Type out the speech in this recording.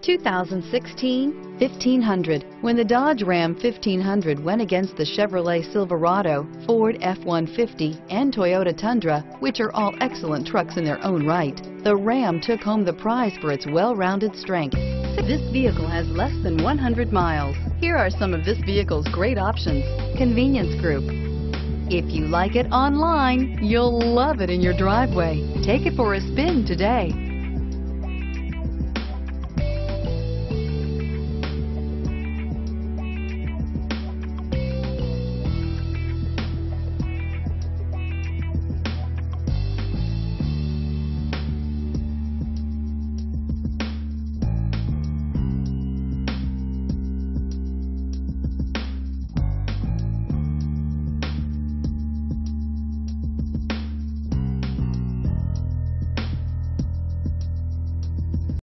2016 1500. When the Dodge Ram 1500 went against the Chevrolet Silverado, Ford F-150, and Toyota Tundra, which are all excellent trucks in their own right, the Ram took home the prize for its well-rounded strength. This vehicle has less than 100 miles. Here are some of this vehicle's great options: convenience group. If you like it online, you'll love it in your driveway. Take it for a spin today.